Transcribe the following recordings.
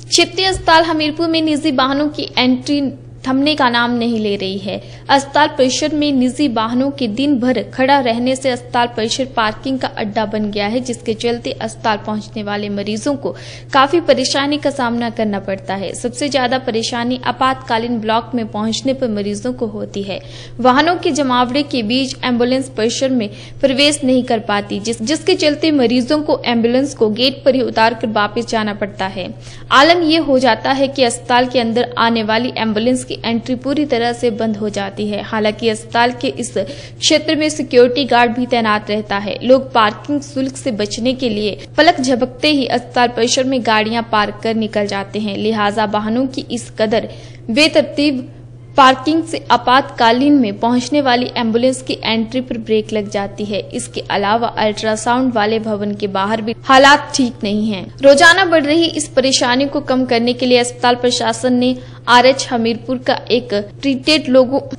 क्षेत्रीय अस्पताल हमीरपुर में निजी वाहनों की एंट्री थमने का नाम नहीं ले रही है। अस्पताल परिसर में निजी वाहनों के दिन भर खड़ा रहने से अस्पताल परिसर पार्किंग का अड्डा बन गया है, जिसके चलते अस्पताल पहुंचने वाले मरीजों को काफी परेशानी का सामना करना पड़ता है। सबसे ज्यादा परेशानी आपातकालीन ब्लॉक में पहुंचने पर मरीजों को होती है। वाहनों के जमावड़े के बीच एम्बुलेंस परिसर में प्रवेश नहीं कर पाती, जिसके चलते मरीजों को एम्बुलेंस को गेट पर ही उतार कर वापस जाना पड़ता है। आलम यह हो जाता है कि अस्पताल के अंदर आने वाली एम्बुलेंस की एंट्री पूरी तरह से बंद हो जाती है। हालांकि अस्पताल के इस क्षेत्र में सिक्योरिटी गार्ड भी तैनात रहता है। लोग पार्किंग शुल्क से बचने के लिए पलक झपकते ही अस्पताल परिसर में गाड़ियां पार्क कर निकल जाते हैं। लिहाजा वाहनों की इस कदर बेतरतीब पार्किंग से आपातकालीन में पहुंचने वाली एम्बुलेंस की एंट्री पर ब्रेक लग जाती है। इसके अलावा अल्ट्रासाउंड वाले भवन के बाहर भी हालात ठीक नहीं हैं। रोजाना बढ़ रही इस परेशानी को कम करने के लिए अस्पताल प्रशासन ने RH हमीरपुर का एक प्रीटेड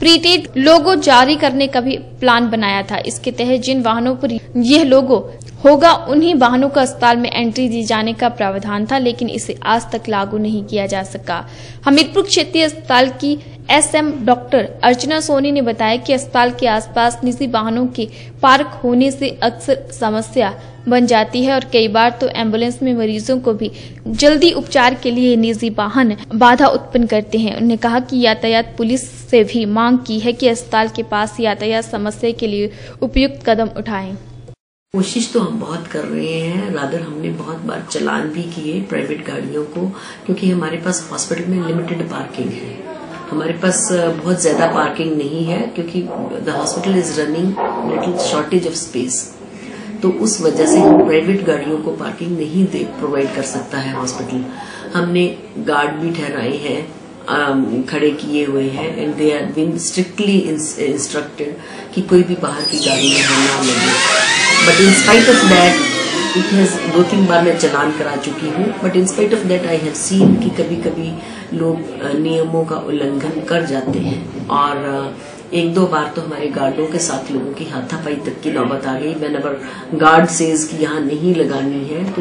लोगो जारी करने का भी प्लान बनाया था। इसके तहत जिन वाहनों पर यह लोगो होगा उन्हीं वाहनों को अस्पताल में एंट्री दी जाने का प्रावधान था, लेकिन इसे आज तक लागू नहीं किया जा सका। हमीरपुर क्षेत्रीय अस्पताल की SM डॉक्टर अर्चना सोनी ने बताया कि अस्पताल के आसपास निजी वाहनों के पार्क होने से अक्सर समस्या बन जाती है और कई बार तो एम्बुलेंस में मरीजों को भी जल्दी उपचार के लिए निजी वाहन बाधा उत्पन्न करते हैं। उन्होंने कहा कि यातायात पुलिस से भी मांग की है कि अस्पताल के पास यातायात समस्या के लिए उपयुक्त कदम उठाएं। कोशिश तो हम बहुत कर रहे हैं, रादर हमने बहुत बार चालान भी किए प्राइवेट गाड़ियों को, क्योंकि हमारे पास हॉस्पिटल में लिमिटेड पार्किंग है। हमारे पास बहुत ज्यादा पार्किंग नहीं है क्योंकि the hospital is running little shortage of space, तो उस वजह से हम प्राइवेट गाड़ियों को पार्किंग नहीं प्रोवाइड कर सकता है हॉस्पिटल। हमने गार्ड भी ठहराए हैं, खड़े किए हुए हैं, and they are been strictly instructed कि कोई भी बाहर की गाड़ी में ना लगे। But in spite of that it has 2-3 बार मैं चालान करा चुकी हूँ, but in spite of that I have seen कि कभी कभी लोग नियमों का उल्लंघन कर जाते हैं, और 1-2 बार तो हमारे गार्डों के साथ लोगों की हाथापाई तक की नौबत आ गई। व्हेनेवर गार्ड सेज कि यहाँ नहीं लगानी है तो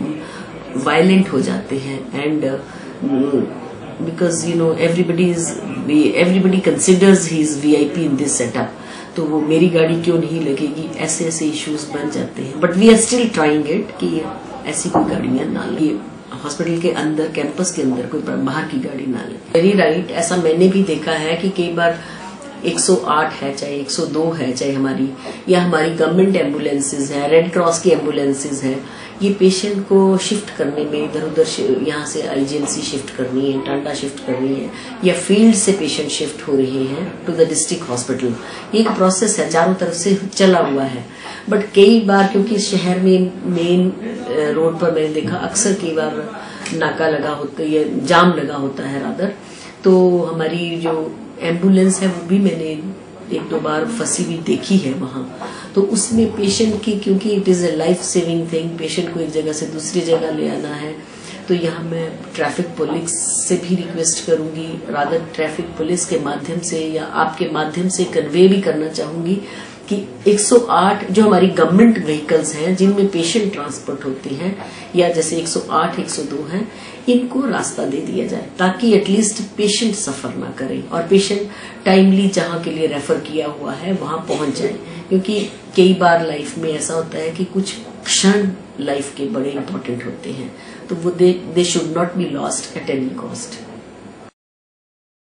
लोग वायलेंट हो जाते हैं, and because you know everybody considers he is VIP in this setup, तो वो मेरी गाड़ी क्यों नहीं लगेगी, ऐसे इश्यूज बन जाते हैं। But we are still trying it कि ऐसी कोई गाड़ियां ना लगे हॉस्पिटल के अंदर, कैंपस के अंदर कोई बाहर की गाड़ी ना लगे। वेरी राइट, ऐसा मैंने भी देखा है कि कई बार 108 है, चाहे 102 है, चाहे हमारी गवर्नमेंट एम्बुलेंसेज है, रेड क्रॉस की एम्बुलेंसेज है, ये पेशेंट को शिफ्ट करने में इधर उधर, यहाँ से IGNC शिफ्ट करनी है, टांडा शिफ्ट करनी है, या फील्ड से पेशेंट शिफ्ट हो रहे हैं टू द डिस्ट्रिक्ट हॉस्पिटल। ये एक प्रोसेस है, चारों तरफ से चला हुआ है। बट कई बार क्योंकि शहर में मेन रोड पर मैंने देखा अक्सर कई बार नाका लगा होता है, जाम लगा होता है रादर, तो हमारी जो एम्बुलेंस है वो भी मैंने 1-2 बार फंसी भी देखी है वहां। तो उसमें पेशेंट की, क्योंकि it is a life saving thing, patient को एक जगह से दूसरी जगह ले आना है, तो यहाँ मैं ट्रैफिक पुलिस से भी रिक्वेस्ट करूंगी, रादर ट्रैफिक पुलिस के माध्यम से या आपके माध्यम से कन्वे भी करना चाहूंगी कि 108 जो हमारी गवर्नमेंट व्हीकल्स हैं जिनमें पेशेंट ट्रांसपोर्ट होते हैं, या जैसे 108, 102 हैं, इनको रास्ता दे दिया जाए ताकि एटलीस्ट पेशेंट सफर ना करे और पेशेंट टाइमली जहां के लिए रेफर किया हुआ है वहां पहुंच जाए। क्योंकि कई बार लाइफ में ऐसा होता है कि कुछ क्षण लाइफ के बड़े इंपॉर्टेंट होते हैं, तो वो they should not be lost at any cost.